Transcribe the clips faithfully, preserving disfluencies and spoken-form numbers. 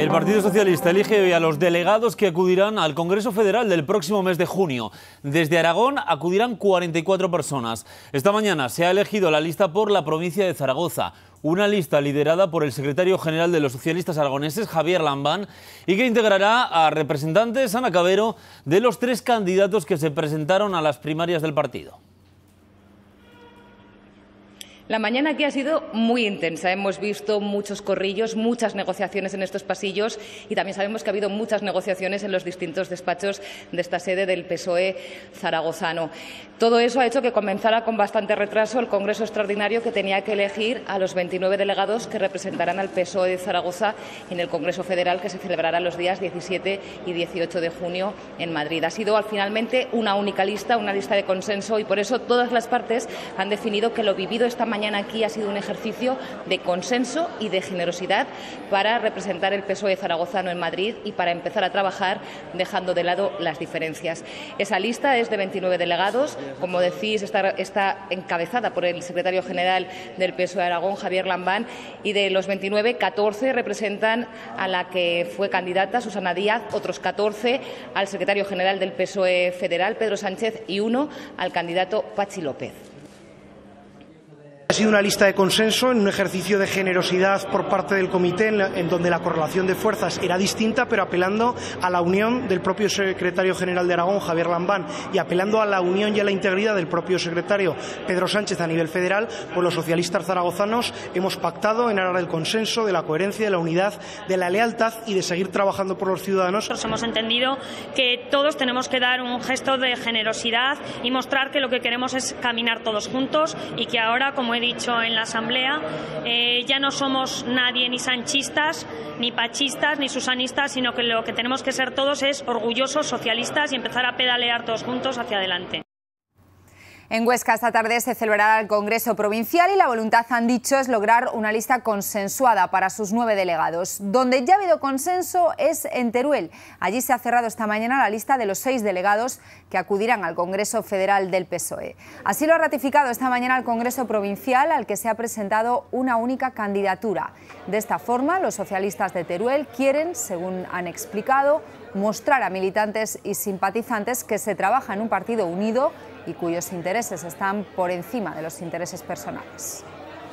El Partido Socialista elige hoy a los delegados que acudirán al Congreso Federal del próximo mes de junio. Desde Aragón acudirán cuarenta y cuatro personas. Esta mañana se ha elegido la lista por la provincia de Zaragoza. Una lista liderada por el secretario general de los socialistas aragoneses, Javier Lambán, y que integrará a representantes, Ana Cabero, de los tres candidatos que se presentaron a las primarias del partido. La mañana aquí ha sido muy intensa. Hemos visto muchos corrillos, muchas negociaciones en estos pasillos y también sabemos que ha habido muchas negociaciones en los distintos despachos de esta sede del P S O E zaragozano. Todo eso ha hecho que comenzara con bastante retraso el Congreso Extraordinario que tenía que elegir a los veintinueve delegados que representarán al P S O E de Zaragoza en el Congreso Federal que se celebrará los días diecisiete y dieciocho de junio en Madrid. Ha sido finalmente una única lista, una lista de consenso y por eso todas las partes han definido que lo vivido esta mañana Mañana aquí ha sido un ejercicio de consenso y de generosidad para representar el P S O E zaragozano en Madrid y para empezar a trabajar dejando de lado las diferencias. Esa lista es de veintinueve delegados, como decís, está, está encabezada por el secretario general del P S O E Aragón, Javier Lambán, y de los veintinueve, catorce representan a la que fue candidata, Susana Díaz, otros catorce al secretario general del P S O E federal, Pedro Sánchez, y uno al candidato Patxi López. Ha sido una lista de consenso en un ejercicio de generosidad por parte del comité en, la, en donde la correlación de fuerzas era distinta, pero apelando a la unión del propio secretario general de Aragón, Javier Lambán, y apelando a la unión y a la integridad del propio secretario Pedro Sánchez a nivel federal, pues los socialistas zaragozanos hemos pactado en aras del consenso, de la coherencia, de la unidad, de la lealtad y de seguir trabajando por los ciudadanos. Nosotros hemos entendido que todos tenemos que dar un gesto de generosidad y mostrar que lo que queremos es caminar todos juntos y que ahora, como he dicho en la Asamblea, eh, ya no somos nadie ni sanchistas, ni pachistas, ni susanistas, sino que lo que tenemos que ser todos es orgullosos socialistas y empezar a pedalear todos juntos hacia adelante. En Huesca esta tarde se celebrará el Congreso Provincial y la voluntad, han dicho, es lograr una lista consensuada para sus nueve delegados. Donde ya ha habido consenso es en Teruel. Allí se ha cerrado esta mañana la lista de los seis delegados que acudirán al Congreso Federal del P S O E. Así lo ha ratificado esta mañana el Congreso Provincial, al que se ha presentado una única candidatura. De esta forma, los socialistas de Teruel quieren, según han explicado, mostrar a militantes y simpatizantes que se trabaja en un partido unido y cuyos intereses están por encima de los intereses personales.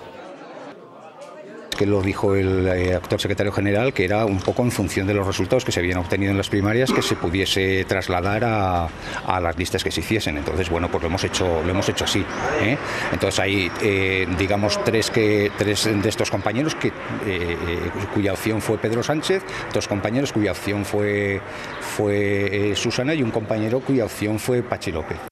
Que lo dijo el eh, actual secretario general, que era un poco en función de los resultados que se habían obtenido en las primarias, que se pudiese trasladar a, a las listas que se hiciesen. Entonces, bueno, pues lo hemos hecho, lo hemos hecho así, ¿eh? Entonces hay, eh, digamos, tres, que, tres de estos compañeros que, eh, cuya opción fue Pedro Sánchez, dos compañeros cuya opción fue, fue eh, Susana y un compañero cuya opción fue Patxi López.